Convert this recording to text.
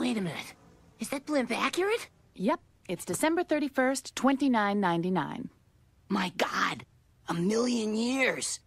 Wait a minute. Is that blimp accurate? Yep, it's December 31st, 2999. My God, 1,000,000 years.